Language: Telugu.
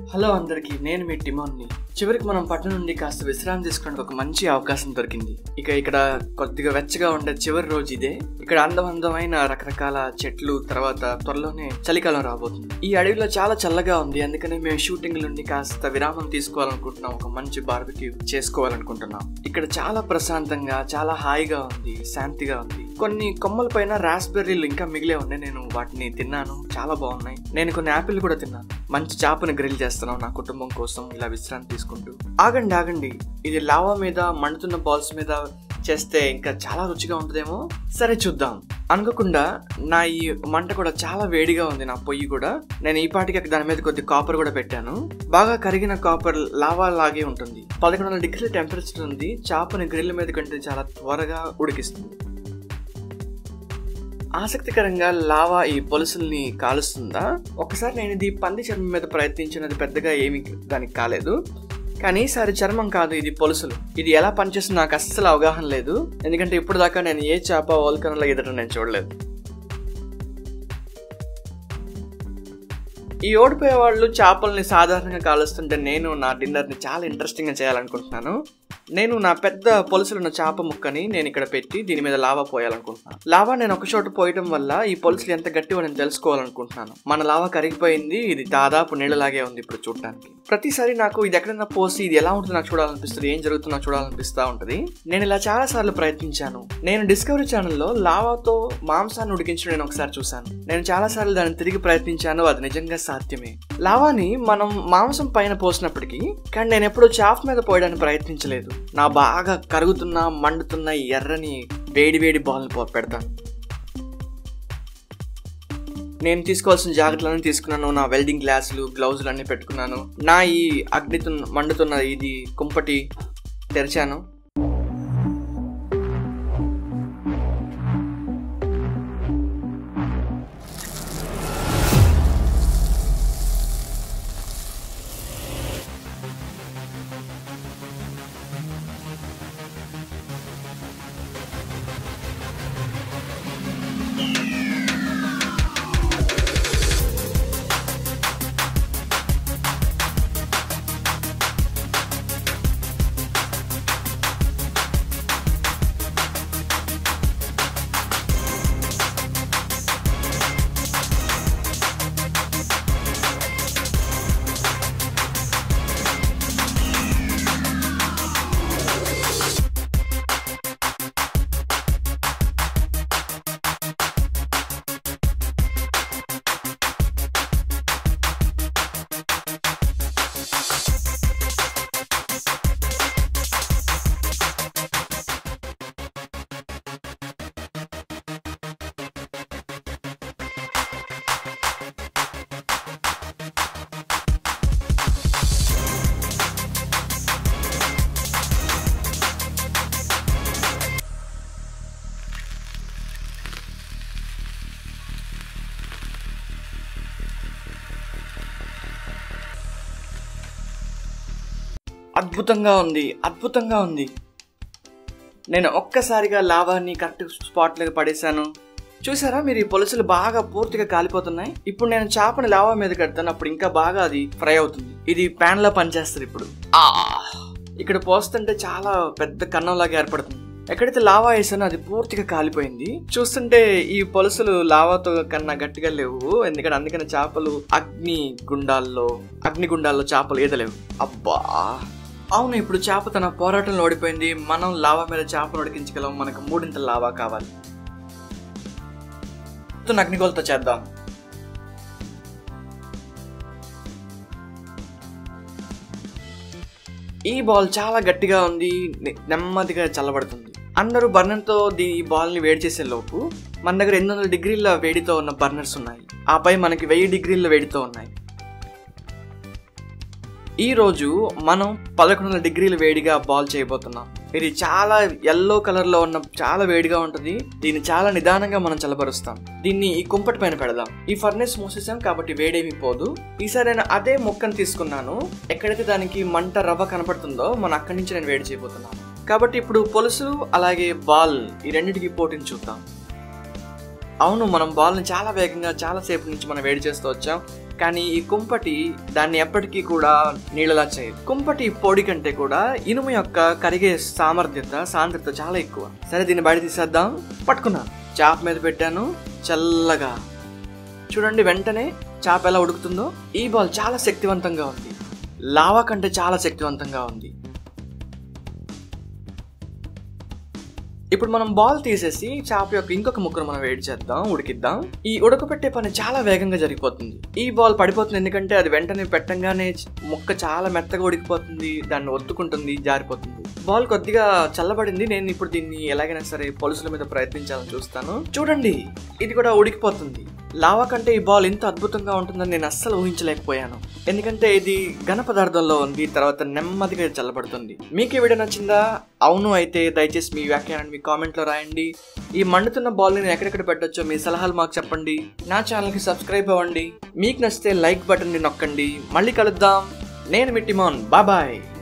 హలో అందరికి, నేను మీ టిమోన్ని. చివరికి మనం పట్టణం నుండి కాస్త విశ్రాంతి తీసుకునే ఒక మంచి అవకాశం దొరికింది. ఇక్కడ కొద్దిగా వెచ్చగా ఉండే చివరి రోజు ఇదే. ఇక్కడ అందమైన రకరకాల చెట్లు, తర్వాత త్వరలోనే చలికాలం రాబోతుంది. ఈ అడవిలో చాలా చల్లగా ఉంది, అందుకని మేము షూటింగ్ నుండి కాస్త విరామం తీసుకోవాలనుకుంటున్నాం. ఒక మంచి బార్బిక్యూ చేసుకోవాలనుకుంటున్నాం. ఇక్కడ చాలా ప్రశాంతంగా, చాలా హాయిగా ఉంది, శాంతిగా ఉంది. కొన్ని కొమ్మల పైన రాస్బెర్రీలు ఇంకా మిగిలే ఉన్నాయి. నేను వాటిని తిన్నాను, చాలా బాగున్నాయి. నేను కొన్ని యాపిల్ కూడా తిన్నాను. మంచి చేపని గ్రిల్ చేస్తున్నాను నా కుటుంబం కోసం, ఇలా విశ్రాంతి తీసుకుంటూ. ఆగండి, ఇది లావా మీద మండుతున్న బాల్స్ మీద చేస్తే ఇంకా చాలా రుచిగా ఉంటుందేమో. సరే చూద్దాం. అనుకోకుండా నా ఈ మంట కూడా చాలా వేడిగా ఉంది. నా పొయ్యి కూడా నేను ఈ పాటికి దాని మీద కొద్ది కాపర్ కూడా పెట్టాను. బాగా కరిగిన కాపర్ లావా లాగే ఉంటుంది. 1100 డిగ్రీల టెంపరేచర్ ఉంది. చేపని గ్రిల్ మీద కంటే చాలా త్వరగా ఉడికిస్తుంది. ఆసక్తికరంగా లావా ఈ పొలుసుల్ని కాలుస్తుందా? ఒకసారి నేను ఇది పంది చర్మం మీద ప్రయత్నించినది, పెద్దగా ఏమీ దానికి కాలేదు. కానీ ఈసారి చర్మం కాదు, ఇది పొలుసులు. ఇది ఎలా పనిచేస్తుందో నాకు అస్సలు అవగాహన లేదు, ఎందుకంటే ఇప్పుడు దాకా నేను ఏ చేప వోల్కనలో ఎదుట నేను చూడలేదు. ఈ ఓడిపోయే వాళ్ళు చేపల్ని సాధారణంగా కాలుస్తుంటే నేను నా డిన్నర్ని చాలా ఇంట్రెస్టింగ్గా చేయాలనుకుంటున్నాను. నేను నా పెద్ద పొలుసులున్న చేప ముక్కని నేను ఇక్కడ పెట్టి దీని మీద లావా పోయాలనుకుంటున్నాను. లావా నేను ఒక చోట పోయడం వల్ల ఈ పొలుసులు ఎంత గట్టివో నేను తెలుసుకోవాలనుకుంటున్నాను. మన లావా కరిగిపోయింది, ఇది దాదాపు నీళ్ళలాగే ఉంది ఇప్పుడు చూడటానికి. ప్రతిసారి నాకు ఇది ఎక్కడైనా పోసి ఇది ఎలా ఉంటుందో నాకు చూడాలనిపిస్తుంది, ఏం జరుగుతుందో నాకు చూడాలనిపిస్తూ ఉంటుంది. నేను ఇలా చాలా సార్లు ప్రయత్నించాను. నేను డిస్కవరీ ఛానల్లో లావాతో మాంసాన్ని ఉడికించడం నేను ఒకసారి చూశాను. నేను చాలా సార్లు దాన్ని తిరిగి ప్రయత్నించాను, అది నిజంగా సాధ్యమే. లావాని మనం మాంసం పైన పోసినప్పటికీ, కానీ నేను ఎప్పుడూ చాఫ్ మీద పోయడానికి ప్రయత్నించలేదు. నా బాగా కరుగుతున్న మండుతున్న ఎర్రని వేడి బాల్ని పెడతాను. నేను తీసుకోవాల్సిన జాగ్రత్తలన్నీ తీసుకున్నాను. నా వెల్డింగ్ గ్లాసులు, గ్లౌజులు అన్నీ పెట్టుకున్నాను. నా ఈ మండుతున్న ఇది కుంపటి తెరిచాను. అద్భుతంగా ఉంది. నేను ఒక్కసారిగా లావాని కరెక్ట్ స్పాట్లోకి పడేశాను. చూసారా మీరు? ఈ పొలుసులు బాగా పూర్తిగా కాలిపోతున్నాయి. ఇప్పుడు నేను చేపని లావా మీద కడతాను, అప్పుడు ఇంకా బాగా అది ఫ్రై అవుతుంది. ఇది ప్యాన్ లో పనిచేస్తుంది. ఇప్పుడు ఇక్కడ పోస్తుంటే చాలా పెద్ద కన్నంలాగా ఏర్పడుతుంది. ఎక్కడైతే లావా వేసానో అది పూర్తిగా కాలిపోయింది. చూస్తుంటే ఈ పొలుసులు లావాతో కన్నా గట్టిగా లేవు, ఎందుకంటే అందుకని చేపలు అగ్నిగుండాల్లో చేపలు ఈదలేవు. అబ్బా, అవును, ఇప్పుడు చేప తన పోరాటంలో ఓడిపోయింది. మనం లావా మీద చేపను ఉడికించగలం. మనకు 3 లావా కావాలి. అగ్నిగోలతో చేద్దాం. ఈ బాల్ చాలా గట్టిగా ఉంది, నెమ్మదిగా చల్లబడుతుంది. అందరూ బర్నర్తో ఈ బాల్ని వేడి చేసే లోపు మన దగ్గర 800 డిగ్రీల వేడితో ఉన్న బర్నర్స్ ఉన్నాయి. ఆపై మనకి 1000 డిగ్రీల వేడితో ఉన్నాయి. ఈ రోజు మనం 1100 డిగ్రీల వేడిగా బాల్ చేయబోతున్నాం. ఇది చాలా ఎల్లో కలర్ లో ఉన్న చాలా వేడిగా ఉంటుంది. దీన్ని చాలా నిదానంగా మనం చల్లబరుస్తాం. దీన్ని ఈ కుంపటి పైన పెడదాం. ఈ ఫర్నేస్ మూసేసాం కాబట్టి వేడేమి పోదు. ఈసారి నేను అదే మొక్కను తీసుకున్నాను. ఎక్కడైతే దానికి మంట రవ్వ కనపడుతుందో మనం అక్కడి నుంచి నేను వేడి చేయబోతున్నాను. కాబట్టి ఇప్పుడు పొలుసు అలాగే బాల్ ఈ రెండింటికి పోటీని చూద్దాం. అవును, మనం బాల్ని చాలా వేగంగా చాలా సేపు నుంచి మనం వేడి చేస్తూ వచ్చాం. కానీ ఈ కుంపటి దాన్ని ఎప్పటికీ కూడా నీళ్ళలా చేయదు. కుంపటి పొడి కంటే కూడా ఇనుము యొక్క కరిగే సాంద్రత చాలా ఎక్కువ. సరే, దీన్ని బయట తీసేద్దాం. పట్టుకున్నాను, చాప మీద పెట్టాను, చల్లగా చూడండి వెంటనే చాప ఎలా ఉడుకుతుందో. ఈ బాల్ చాలా శక్తివంతంగా ఉంది, లావా కంటే చాలా శక్తివంతంగా ఉంది. ఇప్పుడు మనం బాల్ తీసేసి చేప యొక్క ఇంకొక ముక్కను మనం వేడి చేద్దాం, ఉడికిద్దాం. ఈ ఉడకపెట్టే పని చాలా వేగంగా జరిగిపోతుంది. ఈ బాల్ పడిపోతుంది ఎందుకంటే అది వెంటనే పెట్టంగానే ముక్క చాలా మెత్తగా ఉడికిపోతుంది, దాన్ని ఒత్తుకుంటుంది, జారిపోతుంది. బాల్ కొద్దిగా చల్లబడింది. నేను ఇప్పుడు దీన్ని ఎలాగైనా సరే పొలుసుల మీద ప్రయత్నించాలని చూస్తాను. చూడండి, ఇది కూడా ఉడికిపోతుంది. లావా కంటే ఈ బాల్ ఇంత అద్భుతంగా ఉంటుందని నేను అస్సలు ఊహించలేకపోయాను. ఎందుకంటే ఇది ఘన పదార్థంలో ఉంది, తర్వాత నెమ్మదిగా చల్లబడుతుంది. మీకు ఈ వీడియో నచ్చిందా? అవును అయితే దయచేసి మీ వ్యాఖ్యానాన్ని మీ కామెంట్లో రాయండి. ఈ మండుతున్న బాల్ నేను ఎక్కడెక్కడ పెట్టొచ్చో మీ సలహాలు మాకు చెప్పండి. నా ఛానల్కి సబ్స్క్రైబ్ అవ్వండి. మీకు నచ్చితే లైక్ బటన్ని నొక్కండి. మళ్ళీ కలుద్దాం. నేను మీ టిమోన్. బాయ్.